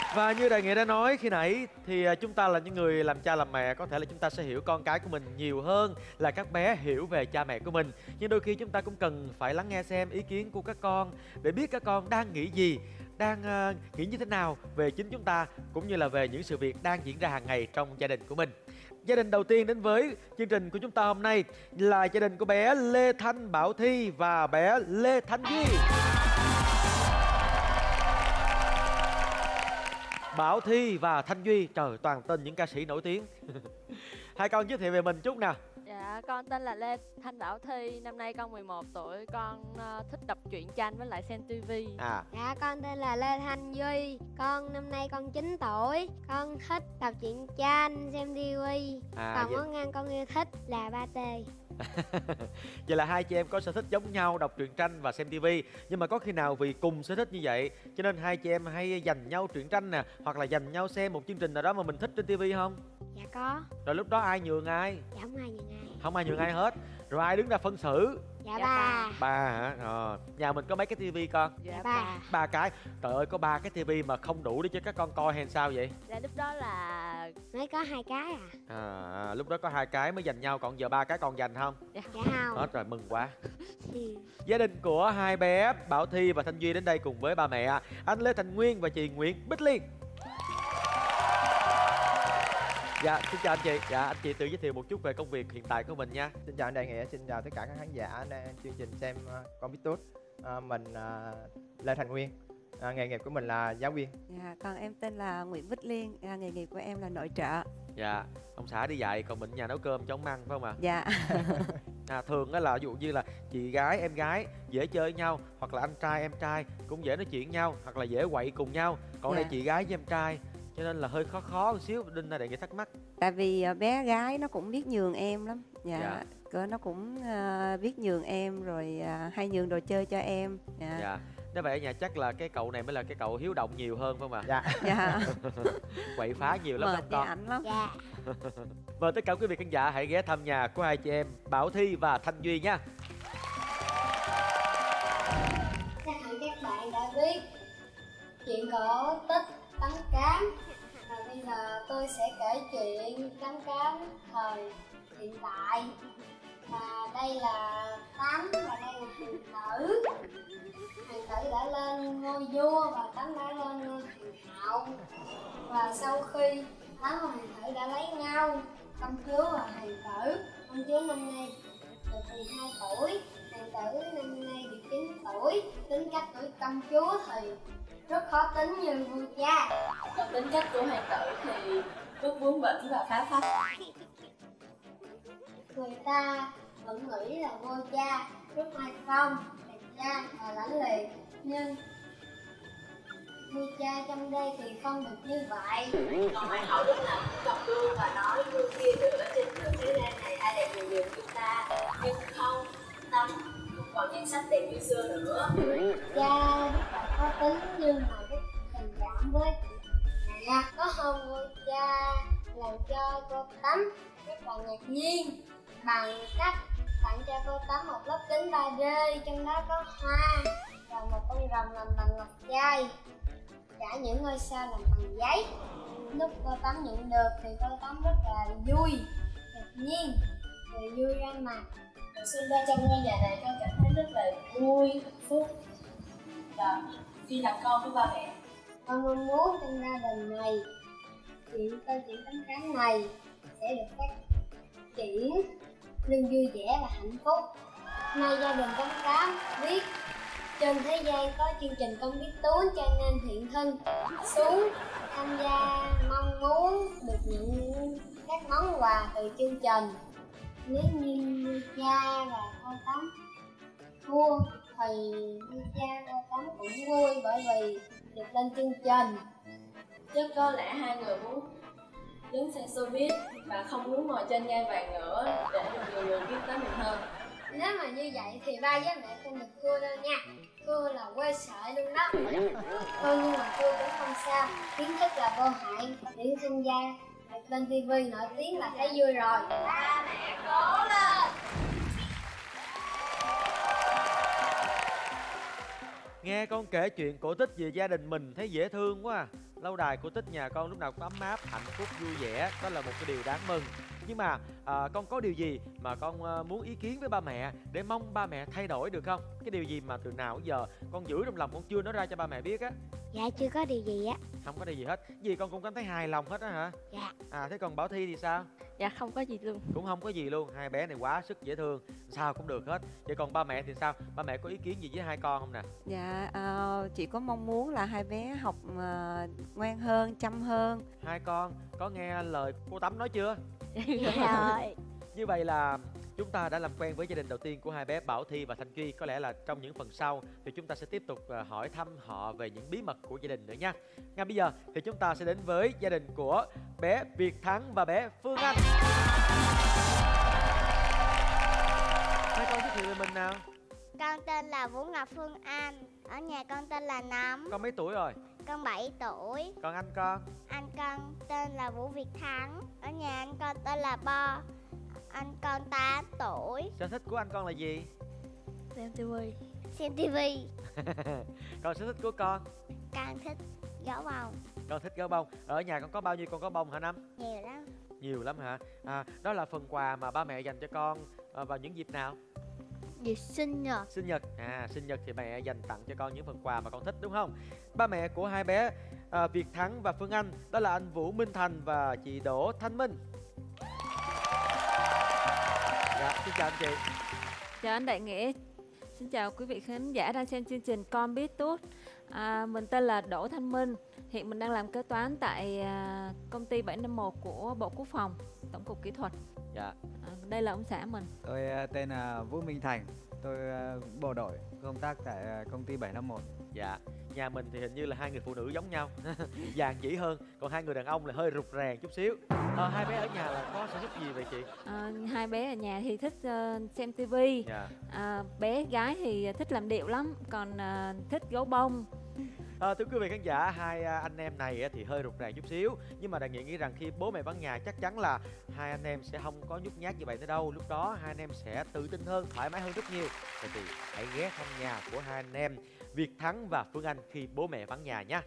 Và như Đại Nghĩa đã nói khi nãy thì chúng ta là những người làm cha làm mẹ, có thể là chúng ta sẽ hiểu con cái của mình nhiều hơn là các bé hiểu về cha mẹ của mình. Nhưng đôi khi chúng ta cũng cần phải lắng nghe xem ý kiến của các con để biết các con đang nghĩ gì, đang nghĩ như thế nào về chính chúng ta, cũng như là về những sự việc đang diễn ra hàng ngày trong gia đình của mình. Gia đình đầu tiên đến với chương trình của chúng ta hôm nay là gia đình của bé Lê Thanh Bảo Thi và bé Lê Thanh Duy. Bảo Thi và Thanh Duy, trời, toàn tên những ca sĩ nổi tiếng. Hai con giới thiệu về mình chút nào. Dạ, con tên là Lê Thanh Bảo Thi, năm nay con 11 tuổi, con thích đọc truyện tranh với lại xem tivi. Dạ, con tên là Lê Thanh Duy, con năm nay con 9 tuổi, con thích đọc truyện tranh, xem tivi. Còn món ăn con yêu thích là pate. Vậy là hai chị em có sở thích giống nhau, đọc truyện tranh và xem tivi. Nhưng mà có khi nào vì cùng sở thích như vậy cho nên hai chị em hay dành nhau truyện tranh nè, hoặc là dành nhau xem một chương trình nào đó mà mình thích trên tivi không? Dạ có. Rồi lúc đó ai nhường ai? Dạ không ai nhường ai. Không ai nhường ai hết. Rồi ai đứng ra phân xử? Dạ ba. Ba hả? Nhà mình có mấy cái tivi con? Dạ ba. Ba cái. Trời ơi, có ba cái tivi mà không đủ để cho các con coi hay sao vậy? Dạ lúc đó là mới có 2 cái lúc đó có 2 cái mới dành nhau, còn giờ 3 cái còn dành không? Dạ không. Hết rồi, mừng quá. Gia đình của hai bé Bảo Thi và Thanh Duy đến đây cùng với ba mẹ, anh Lê Thành Nguyên và chị Nguyễn Bích Liên. Dạ, xin chào anh chị. Dạ, anh chị tự giới thiệu một chút về công việc hiện tại của mình nha. Xin chào anh Đại Nghĩa, xin chào tất cả các khán giả đang chương trình xem Con Biết Tốt. Mình Lê Thành Nguyên, nghề nghiệp của mình là giáo viên. Dạ, còn em tên là Nguyễn Bích Liên, nghề nghiệp của em là nội trợ. Dạ, ông xã đi dạy, còn mình nhà nấu cơm cho ông ăn phải không ạ? Dạ. Thường á là ví dụ như là chị gái, em gái dễ chơi với nhau, hoặc là anh trai, em trai cũng dễ nói chuyện nhau, hoặc là dễ quậy cùng nhau. Còn đây chị gái với em trai cho nên là hơi khó một xíu. Đinh Đại Nghĩa thắc mắc. Tại vì bé gái nó cũng biết nhường em lắm. Dạ. Nó cũng biết nhường em rồi hay nhường đồ chơi cho em. Dạ. Nếu vậy ở nhà chắc là cái cậu này mới là cái cậu hiếu động nhiều hơn phải không ạ? Dạ. Quậy phá nhiều lắm không con? Ảnh lắm. Dạ. Mời tất cả quý vị khán giả hãy ghé thăm nhà của hai chị em Bảo Thi và Thanh Duy nha. Chắc hẳn các bạn đã biết chuyện cổ tích Tấm Cám. Và bây giờ tôi sẽ kể chuyện Tấm Cám thời hiện tại. Và đây là Tấm và đây là Hàng Tử. Hàng Tử đã lên ngôi vua và Tấm đã lên ngôi hoàng hậu. Và sau khi Tấm và Hàng Tử đã lấy nhau, công chúa và Hàng Tử, công chúa năm nay được 12 tuổi, Hàng Tử năm nay được 9 tuổi. Tính cách của công chúa thì rất khó tính như vua cha. Còn tính cách của Hàng Tử thì rất bướng bỉnh và phá phách. Người ta vẫn nghĩ là vua cha rất oai phong, đẹp trai và lãnh liệt, nhưng vua cha trong đây thì không được như vậy. Còn Hoàng hậu lúc nào cũng cầm gương và nói gương kia được ở trên thế gian này ai đẹp nhiều điều chúng ta, nhưng không, Tâm còn nhan sắc đẹp như xưa nữa. Cha rất là khó tính nhưng mà rất tình cảm với mẹ. Có hôm vua cha làm cho cô Tấm rất là ngạc nhiên bằng cách tặng cho cô Tấm một lớp kính 3D, trong đó có hoa và một con rồng làm bằng ngọc trai, cả những ngôi sao làm bằng giấy. Lúc cô Tấm nhận được thì cô Tấm rất là vui, ngạc nhiên, cười vui ra mặt. Sinh ra trong ngôi nhà này con cảm thấy rất là vui, hạnh phúc và khi làm con của ba mẹ. Con mong muốn trong gia đình này câu chuyện Tấm Cám này sẽ được phát triển luôn vui vẻ và hạnh phúc. Nay gia đình Tấm Cám biết trên thế gian có chương trình Con Biết Tú cho nên hiện thân xuống tham gia, mong muốn được nhận các món quà từ chương trình. Nếu như cha và cô Tấm thua thì cha cô Tấm cũng vui bởi vì được lên chương trình. Chắc có lẽ hai người muốn đứng sang showbiz và không muốn ngồi trên ngai vàng nữa để được nhiều người biết tới mình hơn. Nếu mà như vậy thì ba với mẹ không được thua đâu nha. Thua là quê sợi luôn đó. Thôi nhưng mà thua cũng không sao, kiến thức là vô hại. Điểm tham gia được lên TV nổi tiếng là thấy vui rồi. Ba mẹ cố lên. Nghe con kể chuyện cổ tích về gia đình mình thấy dễ thương quá à. lâu đài cổ tích nhà con lúc nào cũng ấm áp, hạnh phúc, vui vẻ, đó là một cái điều đáng mừng. Nhưng mà con có điều gì mà con muốn ý kiến với ba mẹ để mong ba mẹ thay đổi được không? Cái điều gì mà từ nào đến giờ con giữ trong lòng con chưa nói ra cho ba mẹ biết á? Dạ chưa có điều gì á. Không có điều gì hết, gì con cũng cảm thấy hài lòng hết á hả? Dạ. Thế còn Bảo Thi thì sao? Dạ không có gì luôn. Cũng không có gì luôn, hai bé này quá sức dễ thương, sao cũng được hết. Vậy còn ba mẹ thì sao? Ba mẹ có ý kiến gì với hai con không nè? Dạ, chị có mong muốn là hai bé học ngoan hơn, chăm hơn. Hai con có nghe lời cô Tắm nói chưa? Rồi. Như vậy là chúng ta đã làm quen với gia đình đầu tiên của hai bé Bảo Thi và Thanh Duy. Có lẽ là trong những phần sau thì chúng ta sẽ tiếp tục hỏi thăm họ về những bí mật của gia đình nữa nha. Ngay bây giờ thì chúng ta sẽ đến với gia đình của bé Việt Thắng và bé Phương Anh. Hai con giới thiệu về mình nào. Con tên là Vũ Ngọc Phương Anh. Ở nhà con tên là Nấm. Con mấy tuổi rồi? Con 7 tuổi. Còn anh con? Anh con tên là Vũ Việt Thắng. Ở nhà anh con tên là Bo. Anh con 8 tuổi. Sở thích của anh con là gì? Xem tivi. Xem tivi. Còn sở thích của con? Con thích gấu bông. Con thích gấu bông. Ở nhà con có bao nhiêu con gấu bông hả Năm? Nhiều lắm. Nhiều lắm hả? Đó là phần quà mà ba mẹ dành cho con vào những dịp nào? Dịp sinh nhật. Sinh nhật. Sinh nhật thì mẹ dành tặng cho con những phần quà mà con thích đúng không? Ba mẹ của hai bé Việt Thắng và Phương Anh đó là anh Vũ Minh Thành và chị Đỗ Thanh Minh. Dạ, xin chào anh chị. Chào anh Đại Nghĩa. Xin chào quý vị khán giả đang xem chương trình Con Biết Tốt. Mình tên là Đỗ Thanh Minh. Hiện mình đang làm kế toán tại công ty 751 của Bộ Quốc phòng, Tổng cục Kỹ thuật. Dạ. Đây là ông xã mình. Tôi tên là Vũ Minh Thành. Tôi bộ đội công tác tại công ty 751. Dạ. Nhà mình thì hình như là hai người phụ nữ giống nhau, dàn dĩ hơn, còn hai người đàn ông là hơi rụt rè chút xíu. Hai bé ở nhà là có sở thích gì vậy chị? Hai bé ở nhà thì thích xem tivi. Dạ. Bé gái thì thích làm điệu lắm, còn thích gấu bông. Thưa quý vị khán giả, hai anh em này thì hơi rụt rè chút xíu, nhưng mà Đại Nghĩa nghĩ rằng khi bố mẹ vắng nhà chắc chắn là hai anh em sẽ không có nhút nhát như vậy nữa đâu. Lúc đó hai anh em sẽ tự tin hơn, thoải mái hơn rất nhiều. Vậy thì hãy ghé thăm nhà của hai anh em Việt Thắng và Phương Anh khi bố mẹ vắng nhà nhé.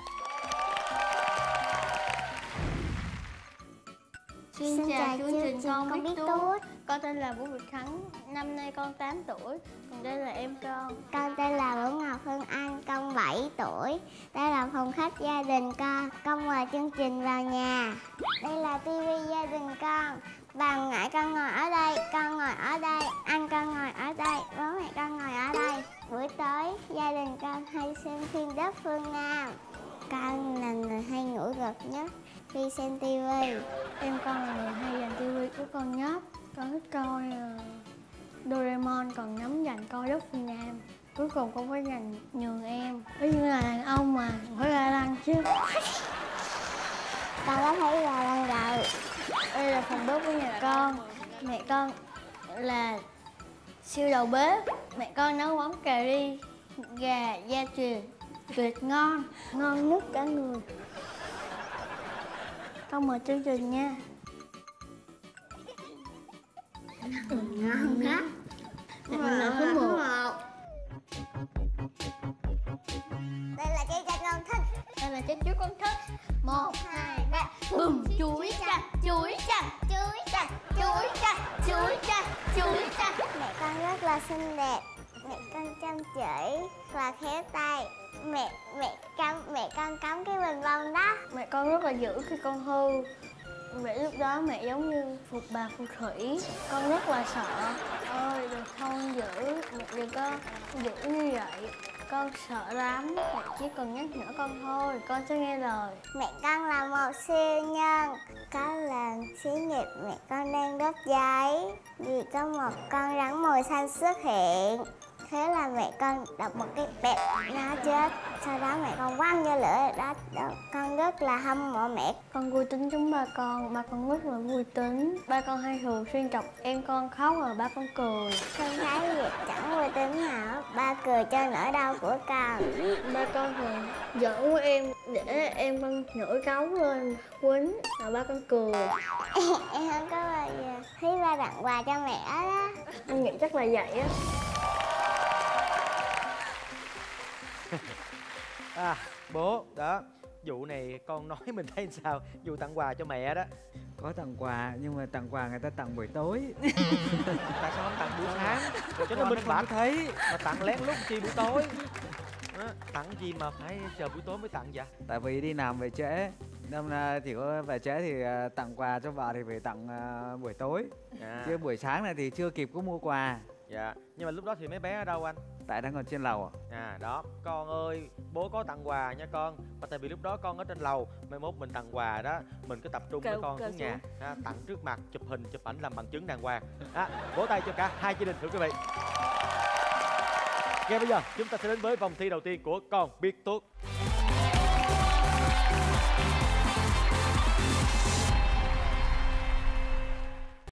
Xin chào chương trình Con Biết Tốt. Con tên là Vũ Việt Thắng, năm nay con 8 tuổi. Còn đây là em con. Con tên là Vũ Ngọc Phương Anh, con 7 tuổi. Đây là phòng khách gia đình con. Con mời chương trình vào nhà. Đây là tivi gia đình con. Bà ngoại con ngồi ở đây, con ngồi ở đây, anh con ngồi ở đây, bố mẹ con ngồi ở đây. Buổi tối gia đình con hay xem phim Đất Phương Nam. Con là người hay ngủ gật nhất khi xem tivi. Em con là người hay dành tivi của con nhất. Con thích coi Doraemon, còn Nấm dành coi Đất Phương Nam. Cuối cùng con phải dành nhường em. Ví như là đàn ông mà phải ra lăng chứ. Con có thấy gà lăng rồi. Đây là phòng bếp của nhà con. Mẹ con là siêu đầu bếp. Mẹ con nấu món cà ri gà gia truyền tuyệt ngon, ngon nhất cả người. Con mời chương trình nha. Ngon quá. Mình là số 1. Đây là trái chanh con thích. Đây là trái chuối con thích. 1, 2, 3. Bùm, chuối chanh, chuối chanh, chuối chanh, chuối chanh, chuối chanh, chuối chanh. Mẹ con rất là xinh đẹp. Mẹ con chăm chỉ và khéo tay. Mẹ con cắm cái bình bông đó. Mẹ con rất là dữ khi con hư. Vậy lúc đó mẹ giống như phục bà phù thủy. Con rất là sợ. Ơi đừng không giữ, mẹ đừng có giữ như vậy. Con sợ lắm, mẹ chỉ cần nhắc nhở con thôi, con sẽ nghe lời. Mẹ con là một siêu nhân. Có lần xí nghiệp mẹ con đang đốt giấy vì có một con rắn mồi xanh xuất hiện. Thế là mẹ con đập một cái bẹp, nó chết. Sau đó mẹ con quăng vô lửa đó. Con rất là hâm mộ mẹ. Con vui tính giống ba con rất là vui tính. Ba con hay thường xuyên chọc em con khóc rồi ba con cười. Con thấy việc chẳng vui tính nào. Ba cười cho nỗi đau của con. Ba con thường giỡn với em để em con nổi cáu lên quýnh rồi ba con cười. Em không có bao giờ thấy ba tặng quà cho mẹ đó. Em nghĩ chắc là vậy á. Bố đó, vụ này con nói mình thấy sao? Vụ tặng quà cho mẹ đó. Có tặng quà nhưng mà tặng quà người ta tặng buổi tối. Tại sao không tặng buổi sáng cho nó Con minh không bạch? thấy. Mà tặng lén lút chi buổi tối? Tặng gì mà phải chờ buổi tối mới tặng vậy? Tại vì đi làm về trễ, nên là chỉ có về trễ thì tặng quà cho vợ thì phải tặng buổi tối. Chứ buổi sáng này thì chưa kịp có mua quà. Dạ, nhưng mà lúc đó thì mấy bé ở đâu anh? Tại đang còn trên lầu. Đó, con ơi, bố có tặng quà nha con. Mà tại vì lúc đó con ở trên lầu, mai mốt mình tặng quà đó, mình cứ tập trung với con xuống nhà, tặng trước mặt, chụp hình, chụp ảnh làm bằng chứng đàng hoàng. Vỗ tay cho cả hai gia đình thưa quý vị. Ngay bây giờ chúng ta sẽ đến với vòng thi đầu tiên của Con Biết Tốt.